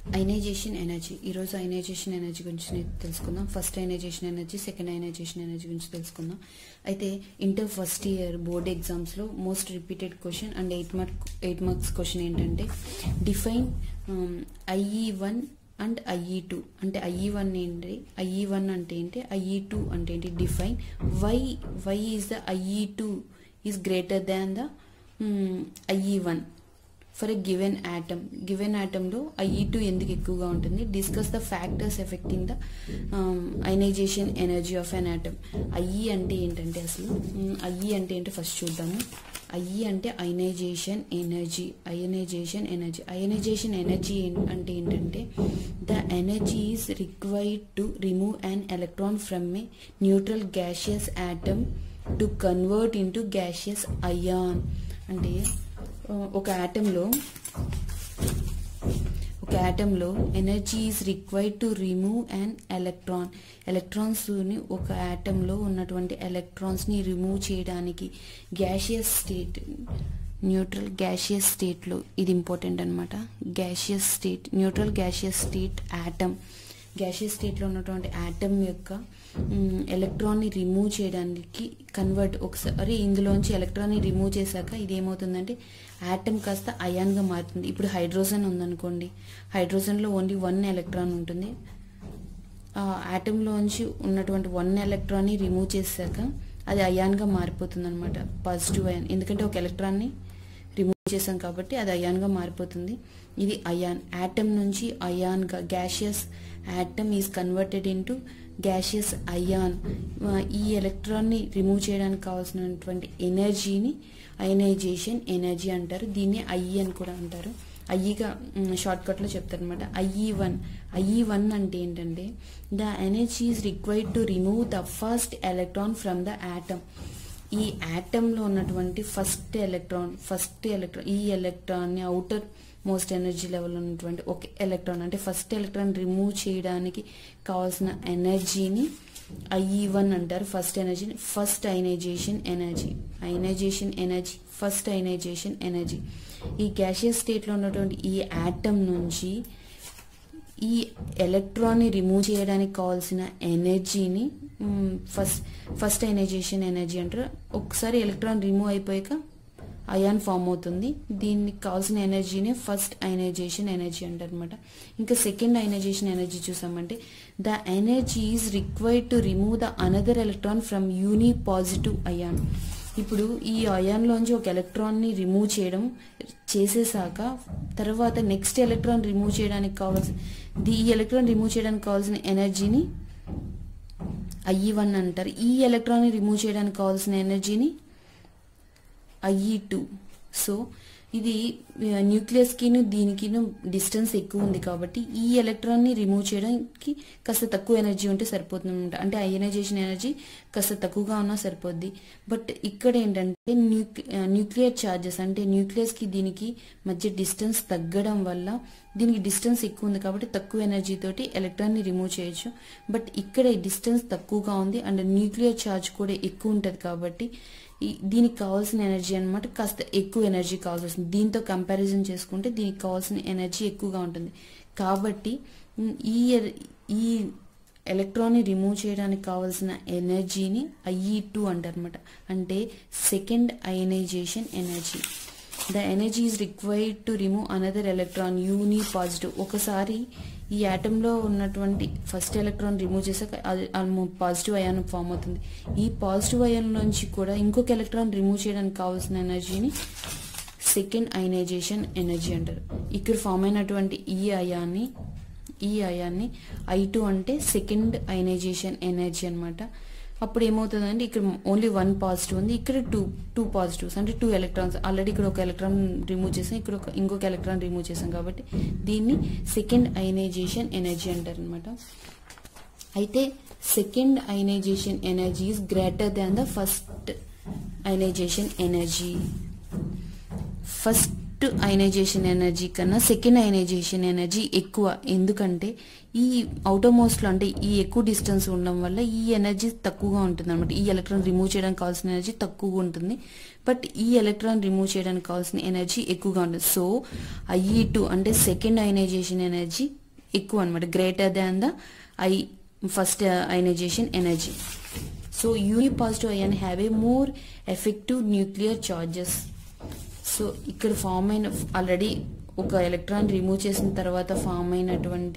Ionisation energy. ఈరోజు ionization energy గురించి తెలుసుకుందాం. First ionization energy, second ionization energy గురించి తెలుసుకుందాం. అయితే ఇంటర్ ఫస్ట్ ఇయర్ బోర్డ్ ఎగ్జామ్స్లో most repeated question and 8 marks question ఏంటంటే డిఫైన్ IE1 అండ్ IE2. అంటే IE1 ఏంటి, IE1 అంటే ఏంటి, IE2 అంటే ఏంటి, define why is the IE2 is greater than the IE1 for a given atom. Given ఆటంలో IE2 ఎందుకు ఎక్కువగా ఉంటుంది. Discuss the factors affecting the ionization energy of an atom. IE అంటే ఏంటంటే అసలు IE అంటే ఏంటో ఫస్ట్ చూద్దాము. IE అంటే అయనైజేషన్ ఎనర్జీ. అయనైజేషన్ ఎనర్జీ అంటే ఏంటంటే the energy is required to remove an electron from a neutral gaseous atom to convert into gaseous ion. అంటే ఒక ఆటంలో energy is required to remove an ఎలక్ట్రాన్స్ని ఒక ఆటంలో ఉన్నటువంటి ఎలక్ట్రాన్స్ని రిమూవ్ చేయడానికి గ్యాషియస్ స్టేట్, న్యూట్రల్ గ్యాషియస్ స్టేట్లో, ఇది ఇంపార్టెంట్ అనమాట. Gaseous state, neutral gaseous state atom, gaseous స్టేట్లో ఉన్నటువంటి ఆటమ్ యొక్క ఎలక్ట్రాన్ని రిమూవ్ చేయడానికి కన్వర్ట్, ఒకసారి ఇందులోంచి ఎలక్ట్రాన్ని రిమూవ్ చేశాక ఇది ఏమవుతుందంటే ఆటమ్ కాస్త అయాన్గా మారుతుంది. ఇప్పుడు హైడ్రోజన్ ఉందనుకోండి, హైడ్రోజన్లో ఓన్లీ 1 ఎలక్ట్రాన్ ఉంటుంది. ఆ ఆటంలోంచి ఉన్నటువంటి 1 ఎలక్ట్రాన్ని రిమూవ్ చేశాక అది అయాన్గా మారిపోతుంది అనమాట, పాజిటివ్ అయాన్. ఎందుకంటే ఒక ఎలక్ట్రాన్ని రిమూవ్ చేసాం కాబట్టి అది అయాన్గా మారిపోతుంది. ఇది అయాన్. ఆటమ్ నుంచి అయాన్గా, gaseous atom is converted into gaseous ion. ఈ ఎలక్ట్రాన్ని రిమూవ్ చేయడానికి కావాల్సినటువంటి ఎనర్జీని అయనైజేషన్ ఎనర్జీ అంటారు. దీన్ని IE అని కూడా అంటారు. IEగా షార్ట్కట్లో చెప్తారనమాట. IE1 అంటే ఏంటంటే the energy is required to remove the first electron from the atom. ఈ ఆటంలో ఉన్నటువంటి ఫస్ట్ ఎలక్ట్రాన్, ఈ ఎలక్ట్రాన్ని అవుటర్ మోస్ట్ ఎనర్జీ లెవెల్ ఉన్నటువంటి ఒక ఎలక్ట్రాన్, అంటే ఫస్ట్ ఎలక్ట్రాన్ రిమూవ్ చేయడానికి కావాల్సిన ఎనర్జీని IE1 అంటారు. ఫస్ట్ ఎనర్జీని first ionization energy, first ionization energy. ఈ గ్యాషియస్ స్టేట్లో ఉన్నటువంటి ఈ ఆటమ్ నుంచి ఈ ఎలక్ట్రాన్ని రిమూవ్ చేయడానికి కావాల్సిన ఎనర్జీని ఫస్ట్ అయనైజేషన్ ఎనర్జీ అంటారు. ఒకసారి ఎలక్ట్రాన్ రిమూవ్ అయిపోయాక అయాన్ ఫామ్ అవుతుంది. దీనికి కావాల్సిన ఎనర్జీనే ఫస్ట్ అయనైజేషన్ ఎనర్జీ అంటారు అనమాట. ఇంకా సెకండ్ అయనైజేషన్ ఎనర్జీ చూసామంటే the energy is required to remove the another electron from unipositive ion. ఇప్పుడు ఈ అయాన్లోంచి ఒక ఎలక్ట్రాన్ని రిమూవ్ చేసేసాక తర్వాత నెక్స్ట్ ఎలక్ట్రాన్ రిమూవ్ చేయడానికి కావాల్సిన ఎనర్జీని IE1 అంటారు. ఈ ఎలక్ట్రాన్ని రిమూవ్ చేయడానికి కావాల్సిన ఎనర్జీని IE2. సో ఇది న్యూక్లియస్కి దీనికి డిస్టెన్స్ ఎక్కువ ఉంది కాబట్టి ఈ ఎలక్ట్రాన్ని రిమూవ్ చేయడానికి కాస్త తక్కువ ఎనర్జీ ఉంటే సరిపోతుంది అనమాట. అంటే అయనైజేషన్ ఎనర్జీ కాస్త తక్కువగా ఉన్నా సరిపోద్ది. బట్ ఇక్కడ ఏంటంటే న్యూక్లియర్ ఛార్జెస్, అంటే న్యూక్లియస్కి దీనికి మధ్య డిస్టెన్స్ తగ్గడం వల్ల దీనికి డిస్టెన్స్ ఎక్కువ ఉంది కాబట్టి తక్కువ ఎనర్జీ తోటి ఎలక్ట్రాన్ని రిమూవ్ చేయొచ్చు. బట్ ఇక్కడ డిస్టెన్స్ తక్కువగా ఉంది అండ్ న్యూక్లియర్ ఛార్జ్ కూడా ఎక్కువ ఉంటుంది కాబట్టి దీనికి కావాల్సిన ఎనర్జీ అనమాట కాస్త ఎక్కువ ఎనర్జీ కావాల్సి వస్తుంది. దీంతో కంపారిజన్ చేసుకుంటే దీనికి కావాల్సిన ఎనర్జీ ఎక్కువగా ఉంటుంది. కాబట్టి ఈ ఎలక్ట్రాన్ని రిమూవ్ చేయడానికి కావాల్సిన ఎనర్జీని IE2 అంటారు అనమాట. అంటే second ionization energy. The energy is required to remove another electron unipositive. ఒకసారి ఈ ఆటంలో ఉన్నటువంటి ఫస్ట్ ఎలక్ట్రాన్ రిమూవ్ చేసాక పాజిటివ్ అయాన్ ఫామ్ అవుతుంది. ఈ పాజిటివ్ అయాన్ నుంచి కూడా ఇంకొక ఎలక్ట్రాన్ రిమూవ్ చేయడానికి కావాల్సిన ఎనర్జీని సెకండ్ అయనైజేషన్ ఎనర్జీ అంటారు. ఇక్కడ ఫామ్ అయినటువంటి ఈ అయాన్ని I2 అంటే సెకండ్ అయనైజేషన్ ఎనర్జీ అనమాట. అప్పుడు ఏమవుతుందంటే ఇక్కడ ఓన్లీ 1 పాజిటివ్ ఉంది, ఇక్కడ 2 పాజిటివ్స్, అంటే 2 ఎలక్ట్రాన్స్. ఆల్రెడీ ఇక్కడ ఒక ఎలక్ట్రాన్ రిమూవ్ చేసాం, ఇక్కడ ఇంకొక ఎలక్ట్రాన్ రిమూవ్ చేసాం కాబట్టి దీన్ని సెకండ్ అయనైజేషన్ ఎనర్జీ అంటారు అనమాట. అయితే second ionization energy is greater than the first ionization energy. First ionization energy కన్నా సెకండ్ అయనైజేషన్ ఎనర్జీ ఎక్కువ. ఎందుకంటే ఈ అవుటర్మోస్ట్ లో అంటే ఈ ఎక్కువ డిస్టెన్స్ ఉండడం వల్ల ఈ ఎనర్జీ తక్కువగా ఉంటుంది అనమాట. ఈ ఎలక్ట్రాన్ రిమూవ్ చేయడానికి కావాల్సిన ఎనర్జీ తక్కువగా ఉంటుంది, బట్ ఈ ఎలక్ట్రాన్ రిమూవ్ చేయడానికి కావాల్సిన ఎనర్జీ ఎక్కువగా ఉంటుంది. సో IE2 అంటే సెకండ్ అయనైజేషన్ ఎనర్జీ ఎక్కువ అనమాట, greater than the first ionization energy. So unipositive ion have a more effective nuclear charges. So ఇక్కడ ఫామ్ అయిన ఆల్రెడీ ఒక ఎలక్ట్రాన్ రిమూవ్ చేసిన తర్వాత ఫామ్ అయినటువంటి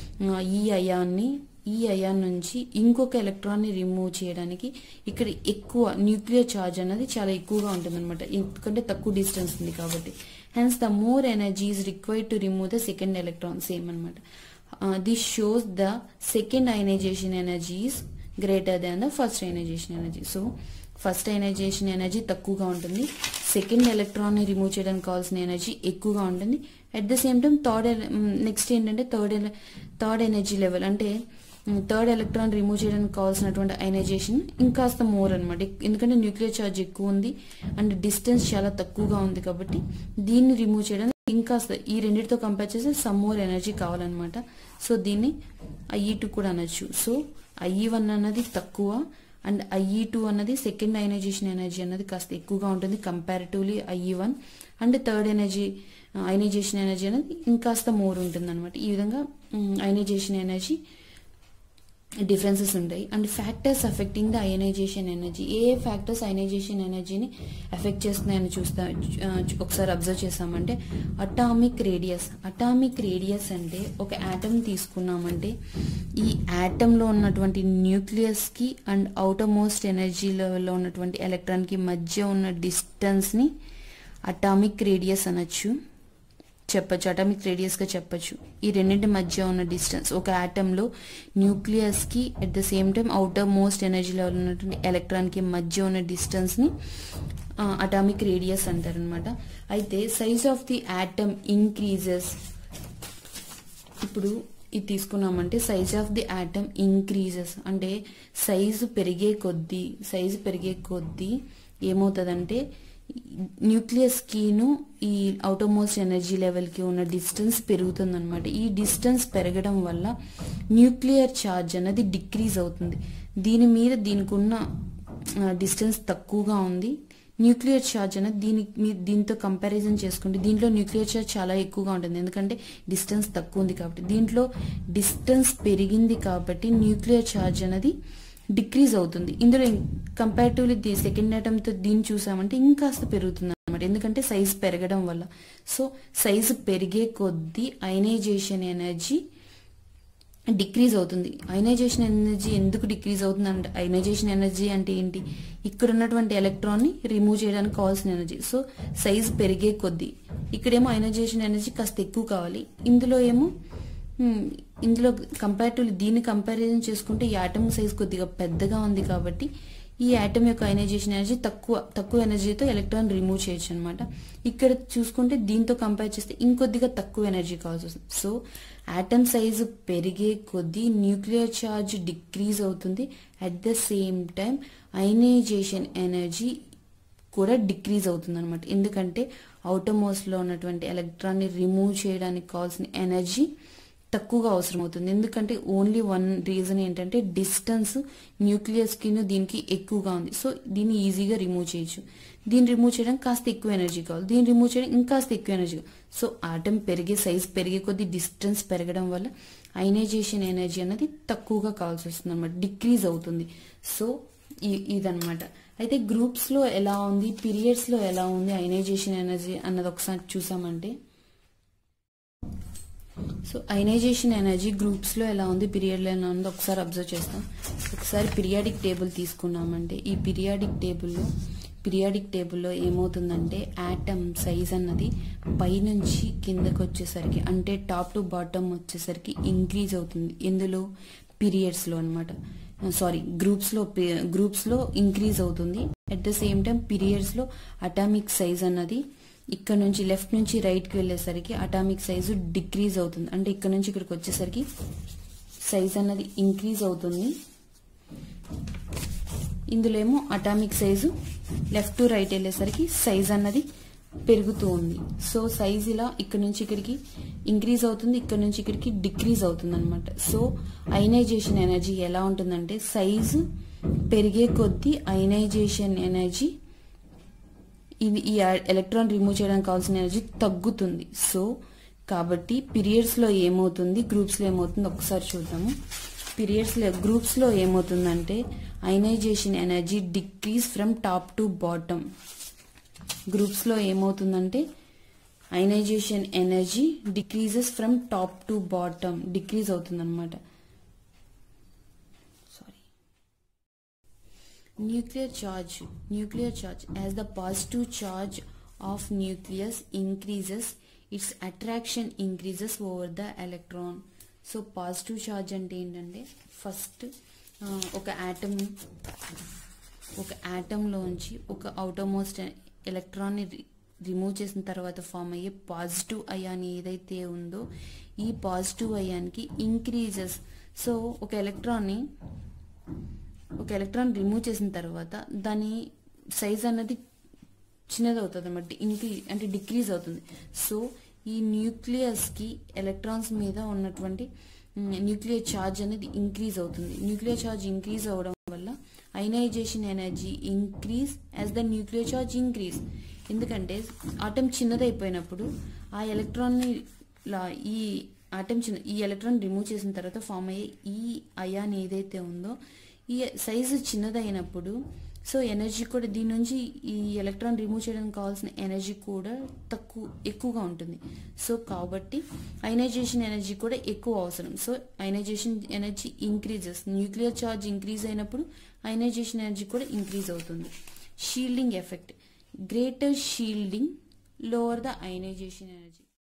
ఈ అయాన్ నుంచి ఇంకొక ఎలక్ట్రాన్ ని రిమూవ్ చేయడానికి ఇక్కడ ఎక్కువ న్యూక్లియర్ చార్జ్ అనేది చాలా ఎక్కువగా ఉంటుంది అనమాట, ఎందుకంటే తక్కువ డిస్టెన్స్ ఉంది కాబట్టి. Hence the more energy is required to remove the second electron. Same అనమాట. This shows the second ionization energy is greater than the first ionization energy. So first ionization energy తక్కువగా ఉంటుంది, సెకండ్ ఎలక్ట్రాన్ ని remove చేయడానికి కావాల్సిన energy ఎక్కువగా ఉంటుంది. At the same time next ఏంటంటే third energy level అంటే థర్డ్ ఎలక్ట్రాన్ రిమూవ్ చేయడానికి కావాల్సినటువంటి అయనైజేషన్ ఇంకాస్త మోర్ అనమాట, ఎందుకంటే న్యూక్లియర్ ఛార్జ్ ఎక్కువ ఉంది అండ్ డిస్టెన్స్ చాలా తక్కువగా ఉంది కాబట్టి దీన్ని రిమూవ్ చేయడానికి ఇంకాస్త ఈ రెండింటితో కంపేర్ చేస్తే సమ్ మోర్ ఎనర్జీ కావాలన్నమాట. సో దీన్ని IE2 కూడా అనొచ్చు. సో IE1 అన్నది తక్కువ అండ్ IE2 అన్నది సెకండ్ అయనైజేషన్ ఎనర్జీ అన్నది కాస్త ఎక్కువగా ఉంటుంది comparatively IE1, and third ionization energy అనేది ఇంకాస్త మోర్ ఉంటుంది అనమాట. ఈ విధంగా అయనైజేషన్ ఎనర్జీ డిఫరెన్సెస్ ఉంటాయి. And factors affecting the ionization energy, ఏ ఫ్యాక్టర్స్ అయనైజేషన్ ఎనర్జీని ఎఫెక్ట్ చేస్తున్నాయని ఒకసారి అబ్జర్వ్ చేస్తామంటే అటామిక్ రేడియస్ అంటే ఒక ఆటమ్ తీసుకున్నామంటే ఈ ఆటమ్ లో ఉన్నటువంటి న్యూక్లియస్ కి అండ్ అవుటర్ మోస్ట్ ఎనర్జీ లెవెల్లో ఉన్నటువంటి ఎలక్ట్రాన్ కి మధ్య ఉన్న డిస్టెన్స్ ని అటామిక్ రేడియస్ అనొచ్చు, చెప్పచ్చు, అటామిక్ రేడియస్ గా చెప్పచ్చు. ఈ రెండింటి మధ్య ఉన్న డిస్టెన్స్ ఒక ఆటమ్ లో న్యూక్లియస్ కి at the same time outermost energy level ఉన్నటువంటి ఎలక్ట్రాన్ కి మధ్య ఉన్న డిస్టెన్స్ ని అటామిక్ రేడియస్ అంటారు అనమాట. అయితే size of the atom increases, ఇప్పుడు ఇది తీసుకున్నామంటే size of the atom increases అంటే సైజు పెరిగే కొద్దీ ఏమవుతుందంటే న్యూక్లియస్ కిను ఈ అవుటర్ మోస్ట్ ఎనర్జీ లెవెల్ కి ఉన్న డిస్టెన్స్ పెరుగుతుంది అనమాట. ఈ డిస్టెన్స్ పెరగడం వల్ల న్యూక్లియర్ ఛార్జ్ అనేది డిక్రీజ్ అవుతుంది. దీని మీద దీనికి ఉన్న డిస్టెన్స్ తక్కువగా ఉంది, న్యూక్లియర్ ఛార్జ్ అనేది దీంతో కంపారిజన్ చేసుకుంటే దీంట్లో న్యూక్లియర్ ఛార్జ్ చాలా ఎక్కువగా ఉంటుంది, ఎందుకంటే డిస్టెన్స్ తక్కువ ఉంది కాబట్టి. దీంట్లో డిస్టెన్స్ పెరిగింది కాబట్టి న్యూక్లియర్ ఛార్జ్ అనేది డిక్రీజ్ అవుతుంది. ఇందులో కంపారిటివ్లీ సెకండ్ ఆటమ్ తో దీన్ని చూసామంటే ఇంకాస్త పెరుగుతుంది అనమాట, ఎందుకంటే సైజ్ పెరగడం వల్ల. సో సైజ్ పెరిగే కొద్దీ అయనైజేషన్ ఎనర్జీ డిక్రీజ్ అవుతుంది. అయనైజేషన్ ఎనర్జీ ఎందుకు డిక్రీజ్ అవుతుంది అంటే అయనైజేషన్ ఎనర్జీ అంటే ఏంటి, ఇక్కడ ఉన్నటువంటి ఎలక్ట్రాన్ ని రిమూవ్ చేయడానికి కావాల్సిన ఎనర్జీ. సో సైజ్ పెరిగే కొద్దీ ఇక్కడేమో అయనైజేషన్ ఎనర్జీ కాస్త ఎక్కువ కావాలి, ఇందులో కంపారిటివ్లీ దీన్ని కంపారిజన్ చేసుకుంటే ఈ ఆటమ్ సైజ్ కొద్దిగా పెద్దగా ఉంది కాబట్టి ఈ ఆటమ్ యొక్క అయనైజేషన్ ఎనర్జీ తక్కువ ఎనర్జీతో ఎలక్ట్రాన్ రిమూవ్ చేయొచ్చు అనమాట. ఇక్కడ చూసుకుంటే దీంతో కంపేర్ చేస్తే ఇంకొద్దిగా తక్కువ ఎనర్జీ కావాల్సి వస్తుంది. సో ఆటమ్ సైజు పెరిగే కొద్దీ న్యూక్లియర్ ఛార్జ్ డిక్రీజ్ అవుతుంది, at the same time ionization energy కూడా డిక్రీజ్ అవుతుంది అనమాట, ఎందుకంటే అవుటర్ మోస్ట్ లో ఉన్నటువంటి ఎలక్ట్రాన్ ని రిమూవ్ చేయడానికి కావాల్సిన ఎనర్జీ తక్కువగా అవసరం అవుతుంది. ఎందుకంటే ఓన్లీ వన్ రీజన్ ఏంటంటే డిస్టెన్స్ న్యూక్లియస్ కి దీనికి ఎక్కువగా ఉంది. సో దీన్ని ఈజీగా రిమూవ్ చేయొచ్చు, దీన్ని రిమూవ్ చేయడానికి కాస్త ఎక్కువ ఎనర్జీ కావాలి, దీన్ని రిమూవ్ చేయడం ఇంకాస్త ఎక్కువ ఎనర్జీ. సో ఆటమ్ సైజ్ పెరిగే కొద్దీ డిస్టెన్స్ పెరగడం వల్ల అయనైజేషన్ ఎనర్జీ అనేది తక్కువగా కావాల్సి వస్తుంది అనమాట, డిక్రీజ్ అవుతుంది. సో ఇదనమాట. అయితే గ్రూప్స్ లో ఎలా ఉంది, పీరియడ్స్ లో ఎలా ఉంది అయనైజేషన్ ఎనర్జీ అన్నది ఒకసారి చూసామంటే, సో అయనైజేషన్ ఎనర్జీ గ్రూప్స్ లో ఎలా ఉంది, పీరియడ్ లో ఎలా ఉంది ఒకసారి అబ్జర్వ్ చేస్తాం. ఒకసారి పీరియాడిక్ టేబుల్ తీసుకున్నామంటే ఈ పీరియాడిక్ టేబుల్లో ఏమవుతుందంటే ఆటమ్ సైజ్ అన్నది పైనుంచి కిందకి వచ్చేసరికి అంటే టాప్ టు బాటమ్ వచ్చేసరికి ఇంక్రీజ్ అవుతుంది. ఎందులో పీరియడ్స్ లో అనమాట, సారీ గ్రూప్స్ లో ఇంక్రీజ్ అవుతుంది. At the same time periods లో అటామిక్ సైజ్ అన్నది ఇక్కడ నుంచి లెఫ్ట్ నుంచి రైట్ కి వెళ్లేసరికి అటామిక్ సైజు డిక్రీజ్ అవుతుంది, అంటే ఇక్కడ నుంచి ఇక్కడికి వచ్చేసరికి సైజ్ అన్నది ఇంక్రీజ్ అవుతుంది. ఇందులో ఏమో atomic size left to right వెళ్లేసరికి సైజ్ అన్నది పెరుగుతూ ఉంది. సో సైజ్ ఇలా ఇక్కడ నుంచి ఇక్కడికి ఇంక్రీజ్ అవుతుంది, ఇక్కడ నుంచి ఇక్కడికి డిక్రీజ్ అవుతుంది అనమాట. సో అయనైజేషన్ ఎనర్జీ ఎలా ఉంటుందంటే సైజు పెరిగే కొద్దీ అయనైజేషన్ ఎనర్జీ ఈ ఎలక్ట్రాన్ రిమూవ్ చేయడానికి కావాల్సిన ఎనర్జీ తగ్గుతుంది. సో కాబట్టి పీరియడ్స్ లో ఏమవుతుంది, గ్రూప్స్ లో ఏమవుతుంది ఒకసారి చూద్దాము. గ్రూప్స్ లో ఏమవుతుందంటే ionization energy decrease from top to bottom. Groups లో ఏమవుతుందంటే ionization energy decreases from top to bottom, decrease అవుతుంది అనమాట. Nuclear charge as the positive charge of nucleus increases, its attraction increases over the electron. So positive charge అంటే ఏంటంటే first ఒక atom లోంచి ఒక outermost electron ని రిమూవ్ చేసిన తర్వాత ఫామ్ అయ్యే పాజిటివ్ అయాన్ ఏదైతే ఉందో ఈ పాజిటివ్ అయాన్కి ఇంక్రీజెస్. సో ఒక ఎలక్ట్రాన్ రిమూవ్ చేసిన తర్వాత దాని సైజ్ అన్నది చిన్నది అవుతుంది అన్నమాట, అంటే డిక్రీజ్ అవుతుంది. సో ఈ న్యూక్లియస్ కి ఎలక్ట్రాన్స్ మీద ఉన్నటువంటి న్యూక్లియర్ ఛార్జ్ అనేది ఇంక్రీజ్ అవుతుంది. న్యూక్లియర్ ఛార్జ్ ఇంక్రీజ్ అవడం వల్ల ionization energy increase as the nuclear charge increase. ఎందుకంటే ఆటం చిన్నదైపోయినప్పుడు ఆ ఎలక్ట్రాన్ ని ఈ ఎలక్ట్రాన్ రిమూవ్ చేసిన తర్వాత ఫామ్ అయ్యే ఈ అయాన్ ఏదైతే ఉందో ఈ సైజు చిన్నదైనప్పుడు సో ఎనర్జీ కూడా దీని నుంచి ఈ ఎలక్ట్రాన్ రిమూవ్ చేయడానికి కావాల్సిన ఎనర్జీ కూడా ఎక్కువగా ఉంటుంది. సో కాబట్టి అయనైజేషన్ ఎనర్జీ కూడా ఎక్కువ అవసరం. So ionization energy increases, nuclear charge increase అయినప్పుడు అయనైజేషన్ ఎనర్జీ కూడా ఇంక్రీజ్ అవుతుంది. Shielding effect, greater shielding lower the ionization energy.